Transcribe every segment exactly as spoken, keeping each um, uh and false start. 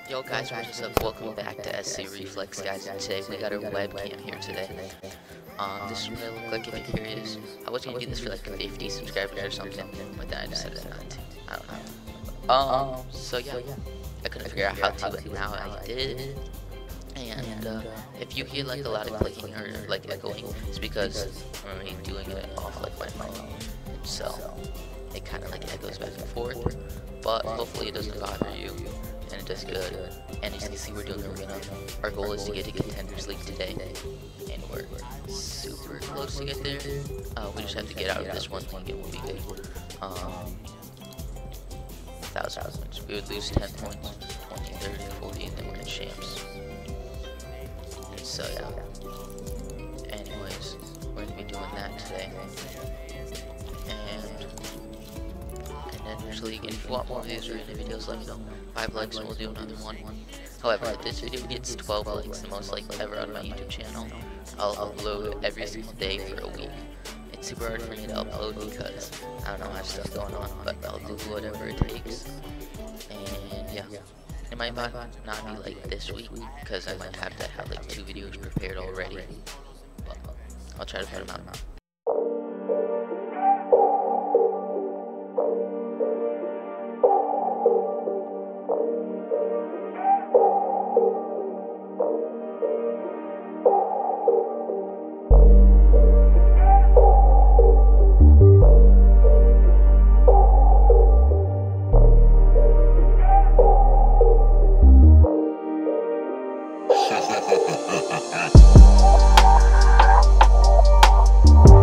Yo guys, what's up? Welcome back to S C Reflex, guys. And today we got our webcam here today. Um, this is what I look like if you're curious. I was gonna do this for like fifty subscribers or something, but then I decided not to. I don't know. Um, so yeah, I couldn't figure out how to, but now I did. And uh, if you hear like a lot of clicking or like echoing, it's because I'm already doing it off like my phone, so it kind of like echoes back and forth. But hopefully it doesn't bother you. And it does good. And as you can see, we're doing arena. Our goal is to get to Contenders League today, and we're super close to get there. Uh, we just have to get out of this one league and we'll be good. Um, thousand points. We would lose ten points, twenty, thirty, forty, and then we're in champs. So yeah. Anyways, we're gonna be doing that today. And and then there's league. And if you want more videos or any videos, let me know. Five likes and we'll do another one. However, if this video gets twelve likes, the most likes ever on my YouTube channel, I'll upload every single day for a week. It's super hard for me to upload because I don't know, I have stuff going on, but I'll do whatever it takes. And yeah, it might not be like this week because I might have to have like two videos prepared already, but I'll try to put them out. Ha ha ha ha ha ha.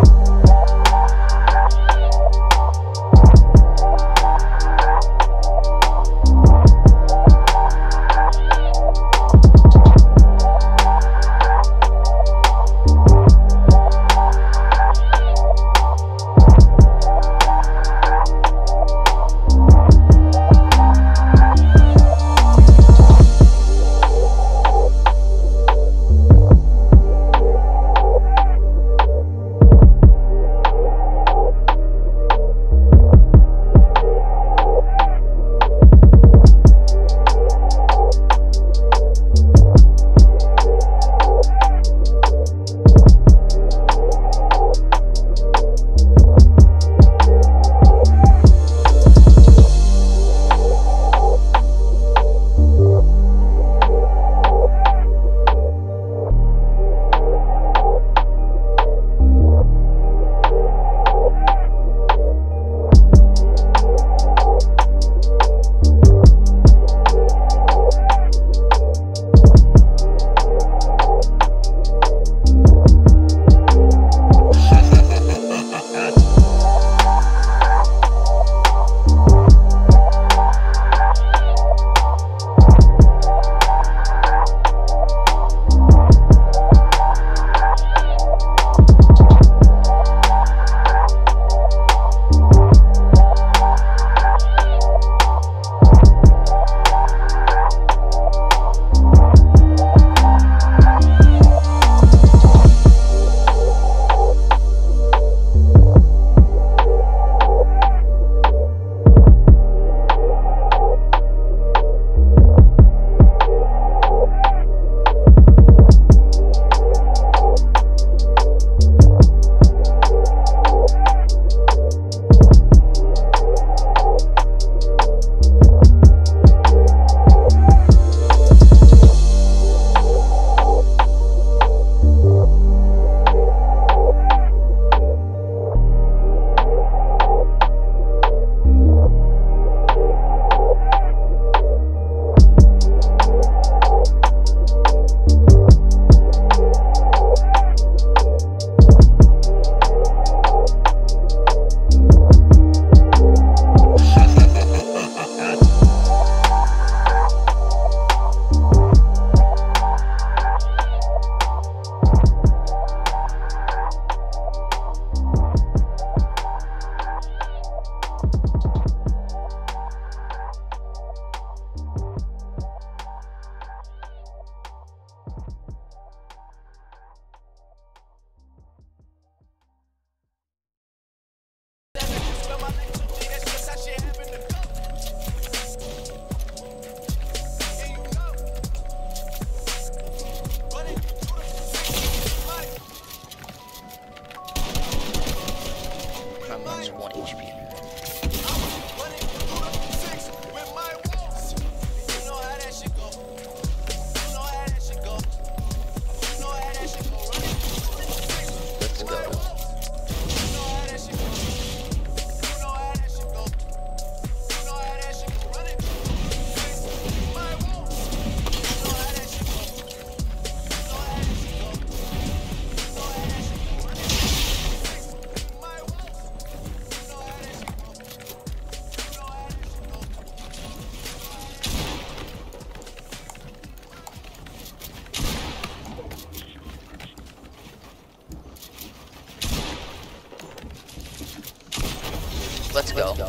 Let's go. Let's go.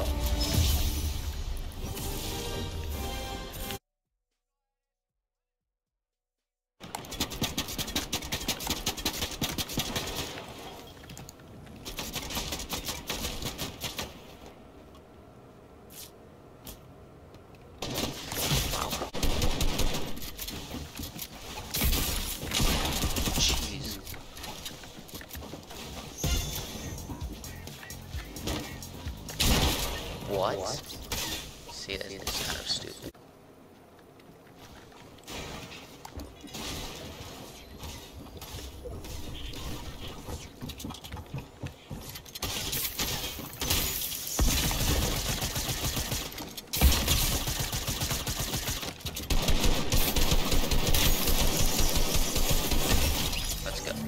Jeez. What? What? See, that's, that's kind of stupid. Let's go.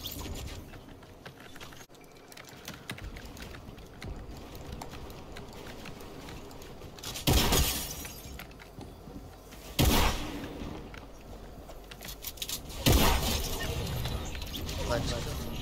Let's go.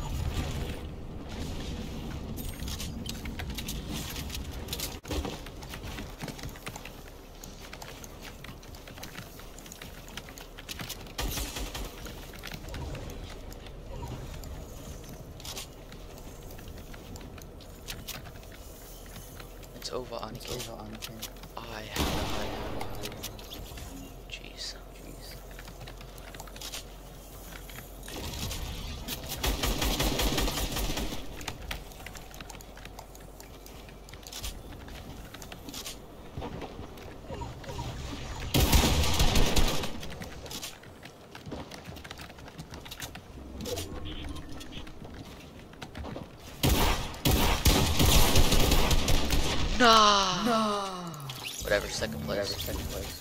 It's over, Anakin. It's over, Anakin. I have no idea. Jeez. Jeez. No. No. Whatever, second place. Whatever, second place.